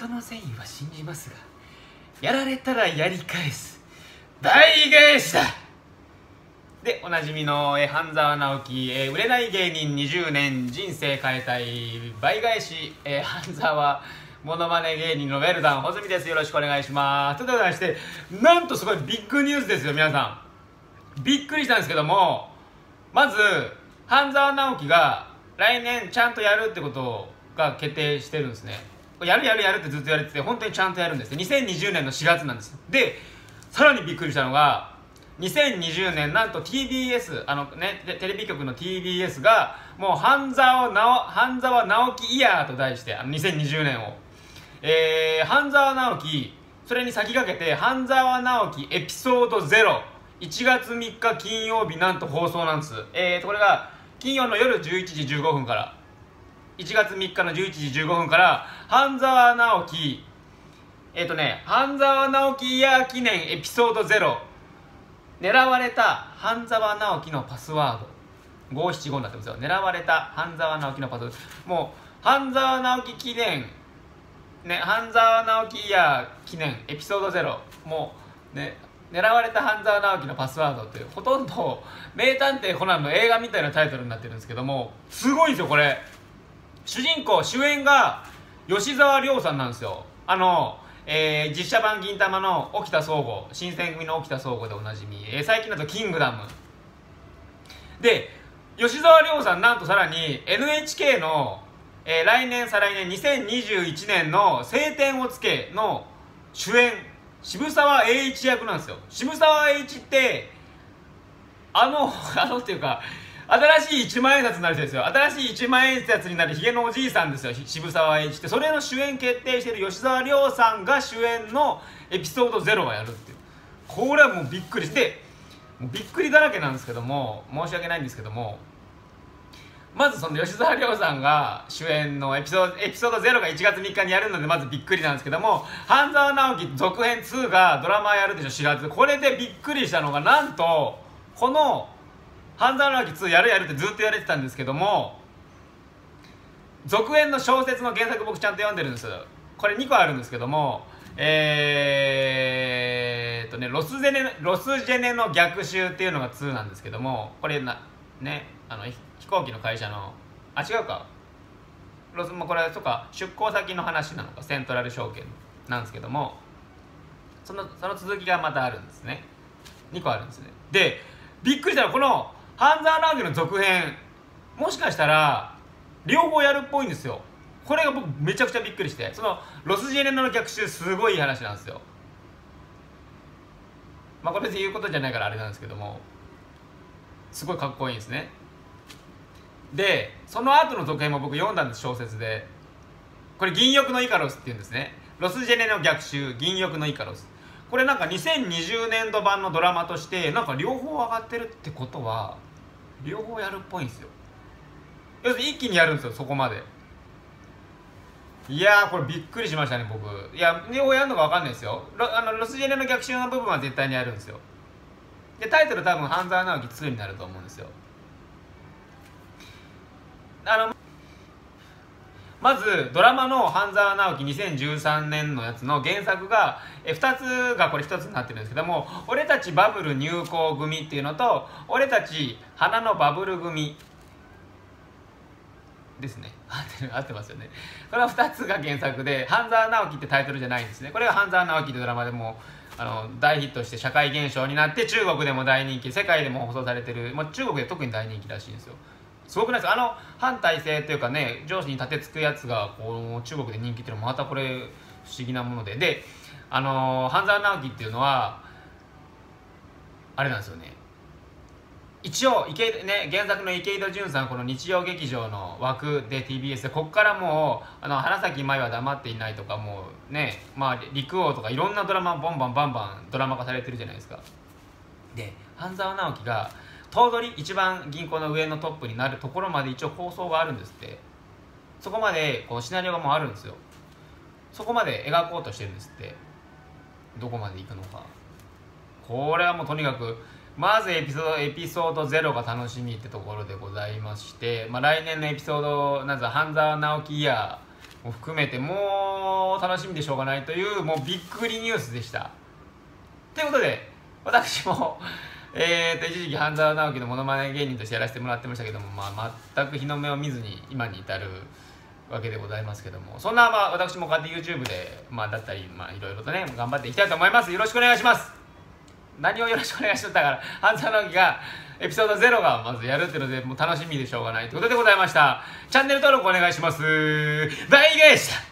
人の善意は信じますが、やられたらやり返す倍返しだ。で、おなじみの半沢直樹、売れない芸人20年人生変えたい倍返し、半沢モノマネ芸人のウェルダン穂積です。よろしくお願いします。ということでして、なんとすごいビッグニュースですよ。皆さんびっくりしたんですけども、まず半沢直樹が来年ちゃんとやるってことが決定してるんですね。やるってずっとやれてて、本当にちゃんとやるんですね。2020年の4月なんです。で、さらにびっくりしたのが、2020年なんと TBS テレビ局の TBS がもう半沢直樹イヤーと題して2020年を、半沢直樹、それに先駆けて半沢直樹エピソード01月3日金曜日なんと放送なんです。これが金曜の夜11時15分から1月3日の11時15分から半沢直樹半沢直樹イヤー記念エピソード0、狙われた半沢直樹のパスワード575になってますよ。狙われた半沢直樹のパスワード、もう半沢直樹記念半沢直樹イヤー記念エピソード0、もうね、狙われた半沢直樹のパスワードってほとんど名探偵コナンの映画みたいなタイトルになってるんですけども、すごいんですよこれ。主演が吉沢亮さんなんですよ。実写版銀魂の沖田総合、新選組の沖田総合でおなじみ、最近だとキングダムで、吉沢亮さんなんとさらに NHK の、来年再来年2021年の青天を衝けの主演、渋沢栄一役なんですよ。渋沢栄一ってっていうか、新しい一万円札になる人ですよ。新しい一万円札になるヒゲのおじいさんですよ、渋沢栄一って。それの主演決定している吉沢亮さんが主演のエピソード0をやるっていう、これはもうびっくりして、もうびっくりだらけなんですけども、申し訳ないんですけども、まずその吉沢亮さんが主演のエピソード0が1月3日にやるのでまずびっくりなんですけども、半沢直樹続編2がドラマやるでしょ、4月。これでびっくりしたのが、なんとこの半沢直樹2やるってずっと言われてたんですけども、続編の小説の原作僕ちゃんと読んでるんです。これ2個あるんですけども、ロスジェネの逆襲っていうのが2なんですけども、これ飛行機の会社の違うか、これはそうか、出向先の話なのか、セントラル証券なんですけども、その続きがまたあるんですね。2個あるんですね。で、びっくりしたのはこの半沢直樹の続編、もしかしたら両方やるっぽいんですよ。これが僕めちゃくちゃびっくりして、そのロスジェネの逆襲すごいいい話なんですよ。これ別に言うことじゃないからあれなんですけども、すごいかっこいいんですね。で、その後の続編も僕読んだんです、小説で。これ銀翼のイカロスっていうんですね。ロスジェネの逆襲、銀翼のイカロス。これなんか2020年度版のドラマとしてなんか両方上がってるってことは、両方やるっぽいんですよ。要するに一気にやるんですよ、そこまで。いやー、これびっくりしましたね、僕。いや、両方やるのか分かんないですよ。ロスジェネの逆襲の部分は絶対にやるんですよ。で、タイトル多分半沢直樹2になると思うんですよ。まずドラマの半沢直樹2013年のやつの原作が2つがこれ1つになってるんですけども、俺たちバブル入校組っていうのと、俺たち花のバブル組ですね。合ってますよね。これは2つが原作で、半沢直樹ってタイトルじゃないんですね。これが半沢直樹ってドラマでも大ヒットして社会現象になって、中国でも大人気、世界でも放送されてる、中国で特に大人気らしいんですよ。すごくないですか？反体制というかね、上司に立てつくやつが中国で人気っていうのもまたこれ不思議なもので、で、半沢直樹っていうのはあれなんですよね。一応原作の池井戸潤さん、この日曜劇場の枠で TBS で、こっからもう花咲舞は黙っていないとか、もうね、陸王とかいろんなドラマバンバンドラマ化されてるじゃないですか。で、半沢直樹が頭取、一番銀行の上のトップになるところまで一応構想があるんですって。そこまでシナリオがもうあるんですよ。そこまで描こうとしてるんですって。どこまで行くのか、これはもうとにかくまずエピソード0が楽しみってところでございまして、来年のエピソード半沢直樹イヤも含めてもう楽しみでしょうがないというもうびっくりニュースでした。ということで私も一時期半沢直樹のモノマネ芸人としてやらせてもらってましたけども、全く日の目を見ずに今に至るわけでございますけども、そんな私もこうやって YouTube でだったりいろいろとね頑張っていきたいと思います。よろしくお願いします。何をよろしくお願いしとったから半沢直樹がエピソード0がまずやるっていうのでもう楽しみでしょうがないということでございました。チャンネル登録お願いします。バイゲーした。